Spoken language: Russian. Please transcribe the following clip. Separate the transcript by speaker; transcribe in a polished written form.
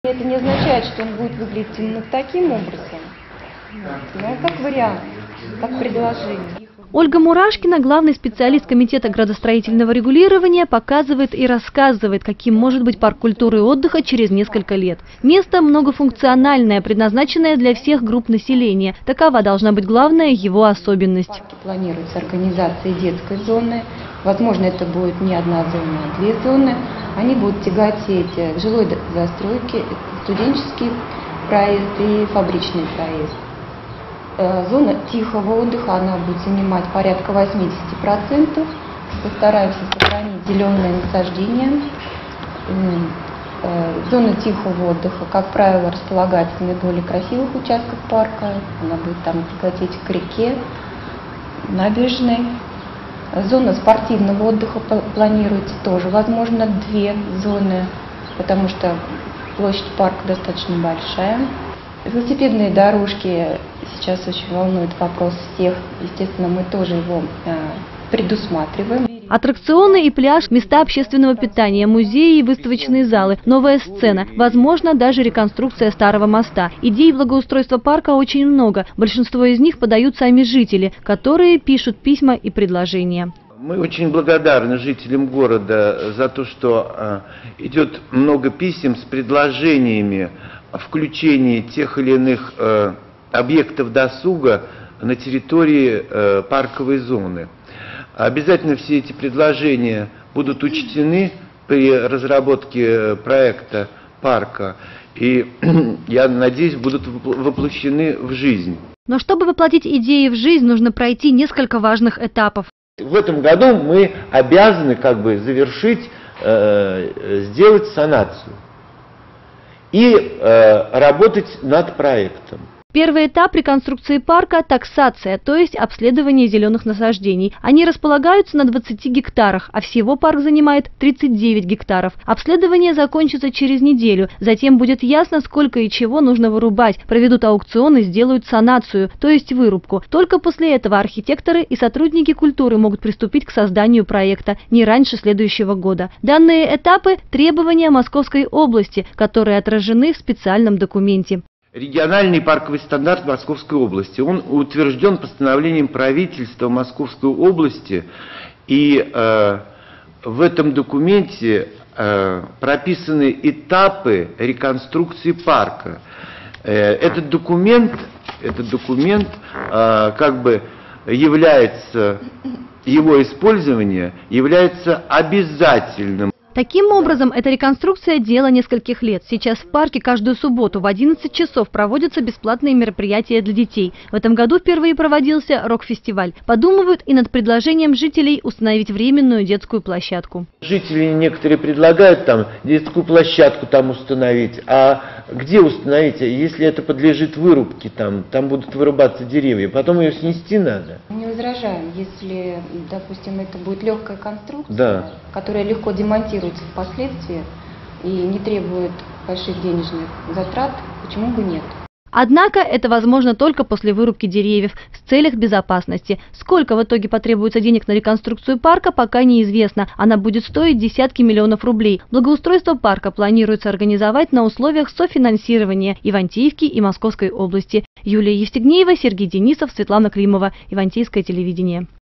Speaker 1: Это не означает, что он будет выглядеть именно таким образом, но как вариант, как предложение.
Speaker 2: Ольга Мурашкина, главный специалист Комитета градостроительного регулирования, показывает и рассказывает, каким может быть парк культуры и отдыха через несколько лет. Место многофункциональное, предназначенное для всех групп населения. Такова должна быть главная его особенность.
Speaker 1: В парке планируется организация детской зоны. Возможно, это будет не одна зона, а две зоны. Они будут тяготеть к жилой застройке, студенческий проезд и фабричный проезд. Зона тихого отдыха, она будет занимать порядка 80%. Постараемся сохранить зеленые насаждения. Зона тихого отдыха, как правило, располагается в наиболее красивых участках парка. Она будет там тяготеть к реке, набережной. Зона спортивного отдыха планируется тоже. Возможно, две зоны, потому что площадь парка достаточно большая. Велосипедные дорожки сейчас очень волнует вопрос всех. Естественно, мы тоже его предусматриваем.
Speaker 2: Аттракционы и пляж, места общественного питания, музеи и выставочные залы, новая сцена, возможно, даже реконструкция старого моста. Идей благоустройства парка очень много. Большинство из них подают сами жители, которые пишут письма и предложения.
Speaker 3: Мы очень благодарны жителям города за то, что идет много писем с предложениями о включении тех или иных объектов досуга на территории парковой зоны. Обязательно все эти предложения будут учтены при разработке проекта парка и, я надеюсь, будут воплощены в жизнь.
Speaker 2: Но чтобы воплотить идеи в жизнь, нужно пройти несколько важных этапов.
Speaker 3: В этом году мы обязаны завершить, сделать санацию и работать над проектом.
Speaker 2: Первый этап реконструкции парка – таксация, то есть обследование зеленых насаждений. Они располагаются на 20 гектарах, а всего парк занимает 39 гектаров. Обследование закончится через неделю. Затем будет ясно, сколько и чего нужно вырубать. Проведут аукцион и сделают санацию, то есть вырубку. Только после этого архитекторы и сотрудники культуры могут приступить к созданию проекта не раньше следующего года. Данные этапы – требования Московской области, которые отражены в специальном документе.
Speaker 3: Региональный парковый стандарт Московской области, он утвержден постановлением правительства Московской области, и в этом документе прописаны этапы реконструкции парка. Этот документ является, его использование является обязательным.
Speaker 2: Таким образом, эта реконструкция – дело нескольких лет. Сейчас в парке каждую субботу в 11 часов проводятся бесплатные мероприятия для детей. В этом году впервые проводился рок-фестиваль. Подумывают и над предложением жителей установить временную детскую площадку.
Speaker 3: Жители некоторые предлагают детскую площадку установить. А где установить, если это подлежит вырубке? Там будут вырубаться деревья, потом ее снести надо.
Speaker 1: Не возражаем, если, допустим, это будет легкая конструкция,
Speaker 3: да,
Speaker 1: которая легко демонтируется впоследствии и не требует больших денежных затрат, почему бы нет?
Speaker 2: Однако это возможно только после вырубки деревьев в целях безопасности. Сколько в итоге потребуется денег на реконструкцию парка, пока неизвестно. Она будет стоить десятки миллионов рублей. Благоустройство парка планируется организовать на условиях софинансирования Ивантеевки и Московской области. Юлия Евстигнеева, Сергей Денисов, Светлана Климова. Ивантейское телевидение.